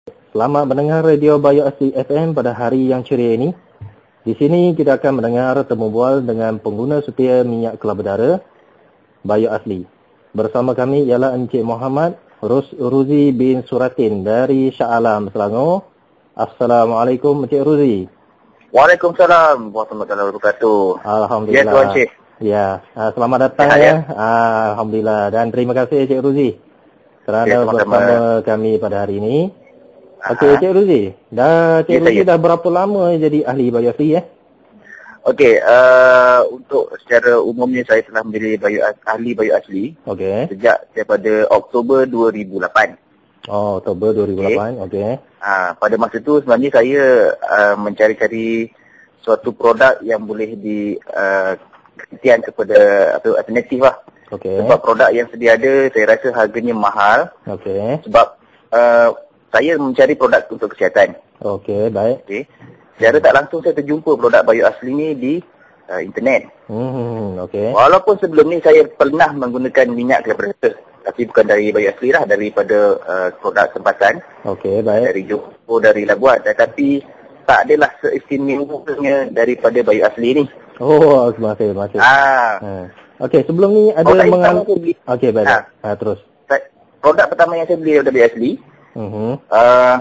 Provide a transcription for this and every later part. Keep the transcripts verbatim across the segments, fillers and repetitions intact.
Selamat mendengar Radio Bayu Asli F M pada hari yang ceria ini. Di sini kita akan mendengar temu bual dengan pengguna setia minyak kelapa darah Bayu Asli. Bersama kami ialah Encik Muhammad Rus Ruzi bin Suratin dari Shah Alam, Selangor. Assalamualaikum Encik Ruzi. Waalaikumsalam warahmatullahi wabarakatuh. Alhamdulillah. Ya Tuan Cik. Ya, selamat datang Sehat, ya. ya. Alhamdulillah dan terima kasih Encik Ruzi kerana Ya, sama-sama. bersama kami pada hari ini. Okey, Encik Ruzi. Dah Encik Ya, Ruzi saya. dah berapa lama jadi ahli Bayu Asli ya? Okey, uh, untuk secara umumnya saya telah menjadi bayu, ahli Bayu Asli Okey. sejak daripada Oktober dua ribu lapan. Oh, Oktober dua ribu lapan. Okey. Uh, pada masa itu sebenarnya saya uh, mencari-cari suatu produk yang boleh di uh, kesian kepada apa, alternatif lah. Okey. Sebab produk yang sedia ada saya rasa harganya mahal. Okey. Sebab uh, saya mencari produk untuk kesihatan. Okey, baik. Okey. Secara tak langsung saya terjumpa produk Bayu Asli ni di uh, internet. Hmm, okey. Walaupun sebelum ni saya pernah menggunakan minyak kelapa darah, tapi bukan dari Bayu Asli lah, daripada uh, produk tempasan. Okey, baik. Dari Johor, dari Labuan. Tetapi tak adalah seistimewanya daripada Bayu Asli ni. Oh, terima kasih, terima kasih. Ah, Ha. Okey, sebelum ni ada Oh, saya mengal... pertama saya beli. Okey, baik. Ha. Ha. ha, terus. sa- produk pertama yang saya beli daripada Bayu Asli, Mhm. uh,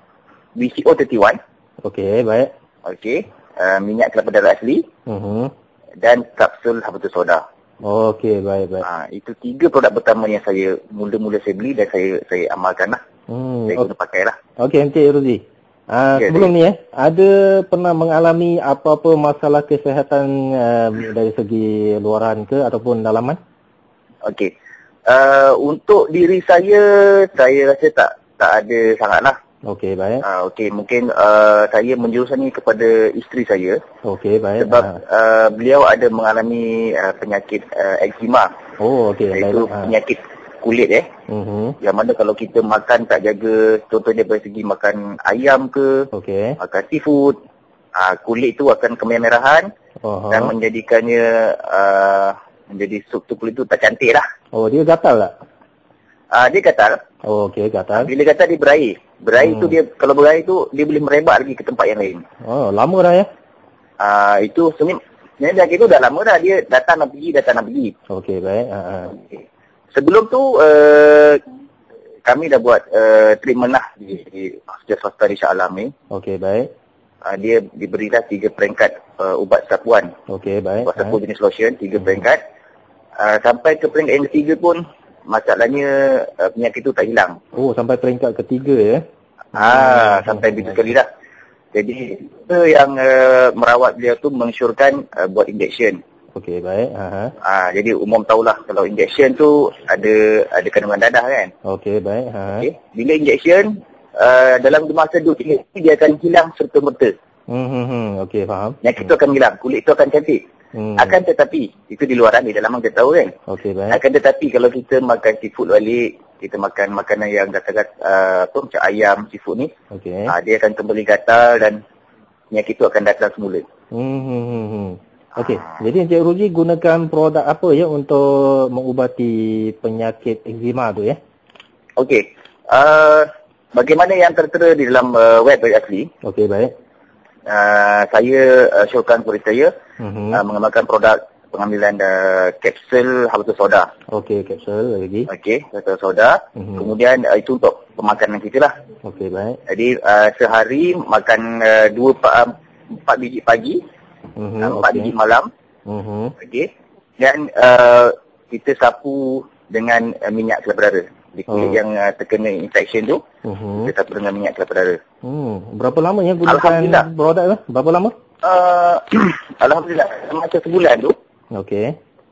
B C O tiga puluh satu. Okey, baik. Okey. Uh, minyak kelapa darah asli Mhm. dan kapsul habatus soda. Okey, baik, baik. Ha, itu tiga produk pertama yang saya mula-mula saya beli dan saya saya amalkan lah. Hmm. Saya ok- guna pakai lah. Okey, Encik Ruzi. Ah, Ya, sebelum ni eh, ada pernah mengalami apa-apa masalah kesihatan uh, dari segi luaran ke ataupun dalaman? Okey. Uh, untuk diri saya, saya rasa tak tak ada sangatlah. Okey, baik. Uh, Okey, mungkin uh, saya menjuruskan kepada isteri saya Okey, baik. sebab Ha. uh, beliau ada mengalami uh, penyakit uh, eczema, Oh, okey, iaitu baik. Ha. penyakit kulit eh. Mhm. Yang mana kalau kita makan tak jaga, contohnya dari segi makan ayam ke, Okey. makan seafood, uh, kulit tu akan kemerahan Oh. dan menjadikannya uh, menjadi struktur kulit tu tak cantik lah. Oh, dia gatal tak? Uh, dia gatal. Oh, okey, gatal. Bila gatal dia berair. Berair Hmm. tu dia, kalau berair tu dia boleh merebak lagi ke tempat yang lain. Oh, lama dah ya? Uh, itu sebenarnya sebenarnya penyakit tu dah lama dah. Dia datang dan pergi, datang dan pergi. Okey, baik. Ha. ha. Okay. Sebelum tu uh, kami dah buat uh, treatment lah di, di hospital swasta di Shah Alam ni. Okey, baik. Uh, dia diberilah tiga peringkat uh, ubat sapuan. Okey, baik. Ubat Ha. sapu jenis lotion, tiga peringkat. Uh, sampai ke peringkat yang ketiga pun, masalahnya uh, penyakit tu tak hilang. Oh, sampai peringkat ketiga ya? Ah, sampai begitu sekali dah. Jadi, kita yang uh, merawat beliau tu mengesyorkan uh, buat injection. Okey, baik. Ha. ha. Ah, jadi umum tahulah kalau injection tu ada ada kandungan dadah kan. Okey, baik. Ha. Okey. Bila injection, uh, dalam masa dua tiga hari dia akan hilang serta-merta. Hmm, hmm, hmm. Okey, faham. Penyakit tu akan hilang, kulit tu akan cantik. Hmm. Akan tetapi, itu di luaran, di dalam kita tahu kan. Okey, baik. Akan tetapi kalau kita makan seafood balik, kita makan makanan yang gatal-gatal, uh, apa macam ayam, seafood ni, Okey. uh, dia akan kembali gatal dan penyakit tu akan datang semula. Hmm, hmm, hmm, hmm. Okey, jadi Encik Ruzi gunakan produk apa ya untuk mengubati penyakit eczema tu ya? Okey. Uh, bagaimana yang tertera di dalam uh, web Bayu Asli, Okey, baik. uh, saya uh, syorkan kepada saya Mhm. uh, mengamalkan produk pengambilan uh, kapsul habatus soda. Okey, kapsul lagi. Okey, habatus soda. Mhm. Kemudian uh, itu untuk pemakanan kita lah. Okey, baik. Jadi uh, sehari makan uh, dua uh, empat biji pagi, Mhm. uh, empat Okey. biji malam. Mhm. Okey. Dan uh, kita sapu dengan uh, minyak kelapa darah. Di kulit Oh. yang uh, terkena infection tu, Mhm. kita sapu dengan minyak kelapa darah. Hmm, berapa lama ya gunakan Alhamdulillah. produk tu? Berapa lama? Uh, Alhamdulillah, macam sebulan tu, Okey.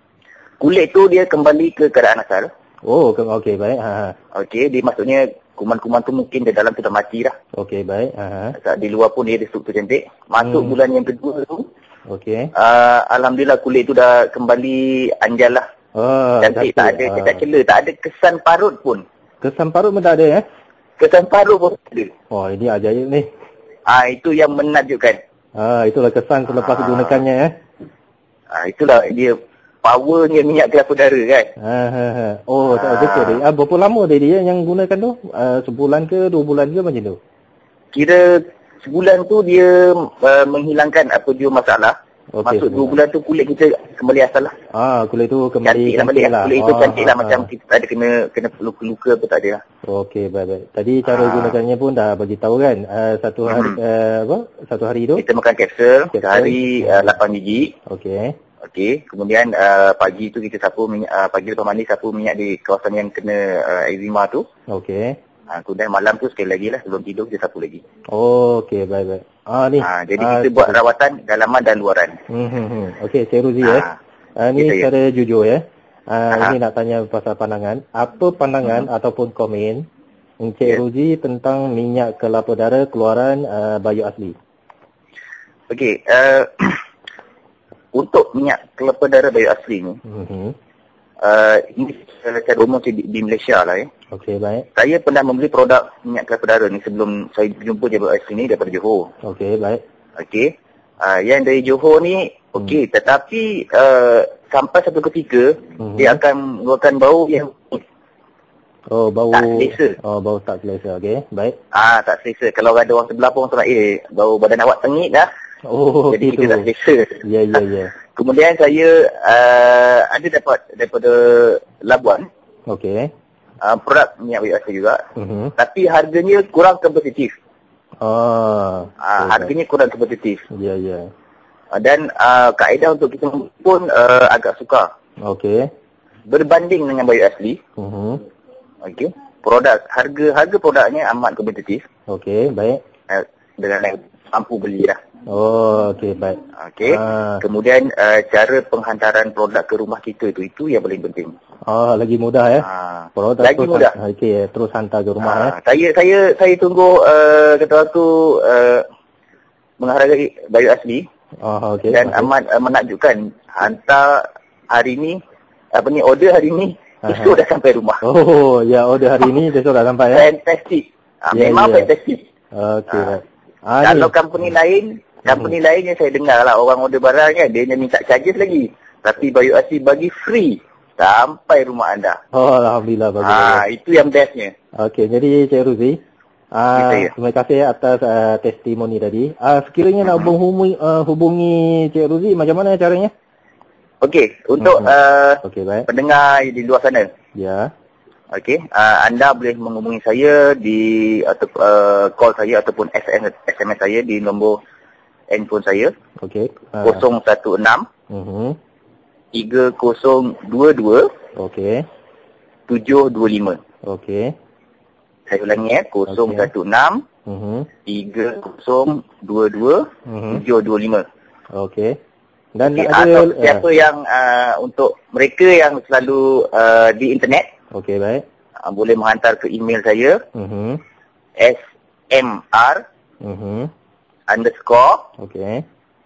kulit tu dia kembali ke keadaan asal. Oh, ke- okey, baik. Ha. ha. Okey, dia maksudnya kuman-kuman tu mungkin di dalam tu dah mati dah. Okey, baik. Ha. ha. Saat di luar pun dia ada struktur cantik. Masuk Hmm. bulan yang kedua tu, Okey. uh, Alhamdulillah kulit tu dah kembali anjal lah. Oh, Cantik, tak ada cacat cela, tak ada kesan parut pun. Kesan parut pun tak ada ya? Kesan parut pun tak ada. Oh, ini ajaib ni. Ah, itu yang menakjubkan. Ah, itulah kesan selepas Ah. gunakannya ya. Ah, itulah dia powernya minyak kelapa udara kan. Ha, ha, ha. Oh, tak Ah. betul dia. Ah, berapa lama dia, dia yang gunakan tu? Uh, sebulan ke, dua bulan ke macam tu? Kira sebulan tu dia uh, menghilangkan apa dia masalah. Okey, Masuk dua sebulan. bulan tu kulit kita kembali asal lah. Ah, kulit tu kembali Cantik lah balik lah. Kulit itu Ah, cantik lah. ah, Macam ah. kita tak ada kena kena luka-luka apa tak ada lah. Okey, baik-baik. Tadi cara Ah. gunakannya pun dah bagi tahu kan. Uh, satu hari Mhm. uh, apa? Satu hari tu. Kita makan kapsul Kapsul. sehari uh, lapan biji. Okey. Okey. Kemudian uh, pagi tu kita sapu minyak, uh, pagi lepas mandi sapu minyak di kawasan yang kena uh, eczema tu. Okey. Uh, kemudian malam tu sekali lagi lah sebelum tidur kita sapu lagi. Oh, okey, baik-baik. Ah ni. Uh, jadi ah, kita buat rawatan dalaman dan luaran. Hmm, hmm, hmm. Okey, Cik Ruzi Ah, eh. Ah, ni gitu, ya. secara jujur ya. Ah, Aha. ini nak tanya pasal pandangan. Apa pandangan Hmm. ataupun komen Encik Ya. Ruzi tentang minyak kelapa dara keluaran uh, Bayu Asli? Okey. Uh, untuk minyak kelapa dara Bayu Asli ni, Hmm. uh, ini secara umum di, di Malaysia lah ya. Okey, baik. Saya pernah membeli produk minyak kelapa dara ni sebelum saya jumpa dia Bayu Asli ni daripada Johor. Okey, baik. Okey. Uh, yang dari Johor ni okey, tetapi uh, sampai satu ketika Mhm. dia akan mengeluarkan bau yang Oh, bau Tak selesa. Oh, bau tak selesa. Okey, baik. ah tak selesa. Kalau ada orang sebelah pun orang eh bau badan awak tengik dah. Oh, Jadi gitu. kita tak selesa. Ya, ya, ya. Kemudian saya uh, ada dapat daripada Labuan Okey. uh, produk minyak Bayu Asli juga. Mhm. Tapi harganya kurang kompetitif. Ah. Uh, harganya kurang kompetitif. Ya, ya. Uh, dan uh, kaedah untuk kita pun uh, agak sukar. Okey. Berbanding dengan Bayu Asli, Mhm. okey, produk harga harga produknya amat kompetitif. Okey, baik. Uh, dengan yang mampu beli lah. Oh, okey, baik. Okey. Ah. Kemudian uh, cara penghantaran produk ke rumah kita itu itu yang paling penting. Oh, lagi mudah ya. Ah, Produk lagi terus mudah. Han- okey, terus hantar ke rumah ya. Ah, saya saya saya tunggu uh, kata waktu uh, menghargai Bayu Asli Oh, okey. dan okey. amat uh, menakjubkan. Hantar hari ni apa ni order hari ni esok dah sampai rumah. Oh, ya, order hari ni besok dah sampai ya. Fantastic. Ah, Ya, memang ya. fantastic. Okey, Ah. baik. Ah, Kalau ni. company lain, company lain yang saya dengar lah orang order barang kan dia hanya minta charges lagi. Tapi Bayu Asli bagi free sampai rumah anda. Oh, alhamdulillah bagus. Ah, itu yang bestnya. Okey, jadi Cik Ruzi, ah, Ya, saya. terima kasih atas uh, testimoni tadi. Ah, sekiranya nak hubungi uh, hubungi Cik Ruzi, macam mana caranya? Okey, untuk Mhm. uh, Okey, baik. pendengar di luar sana. Ya. Okey, uh, anda boleh menghubungi saya di atau uh, call saya ataupun S M S, S M S saya di nombor handphone saya Okey. Ah. kosong satu enam Mhm. tiga kosong dua dua Okey. tujuh dua lima. Okey. Saya ulangi eh, kosong satu enam Mhm. tiga kosong dua dua Mhm. tujuh dua lima. Okey. Dan Okay, ada atau siapa yang uh, untuk mereka yang selalu uh, di internet Okey, baik. uh, boleh menghantar ke email saya Mhm. smr Mhm. underscore Okey.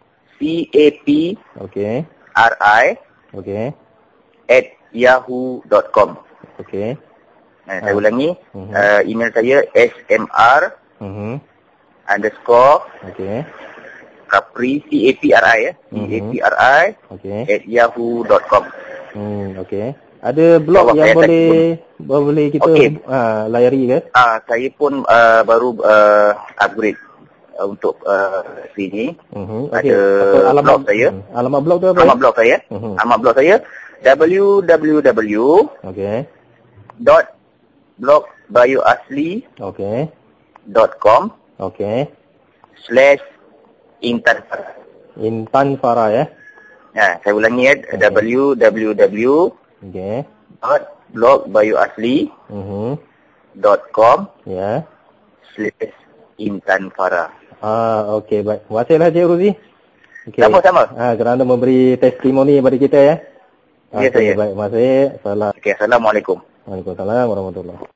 capi Okey. ri Okey. at yahoo dot com. Okey. Nah, saya ulangi, Mhm. uh, email saya smr Mhm. underscore Okey. capri capri ya Mhm. capri Okey. at yahoo dot com. Hmm, okey. Ada blog Jawab yang saya boleh boleh kita Okey. ah, layari ke? Ah, saya pun uh, baru uh, upgrade uh, untuk uh, sini. Mhm. Ada Okey. Apa alamat blog saya. Hmm, alamat blog tu apa? Alamat blog saya. Mhm. Alamat blog saya w w w Okey. dot blog bayu asli Okey. dot com Okey. slash intan. Intan Farah ya. Ya, saya ulangi ya, w w w Okey. dot blog bayu asli Mhm. dot com Ya. slash intan farah. Ah, okey, baik. Terima kasihlah Cik Ruzi. Okey. Sama-sama. Ah, kerana memberi testimoni kepada kita ya. Ya, Okey, saya. baik. Terima kasih. Salam. Okey, assalamualaikum. Waalaikumsalam warahmatullahi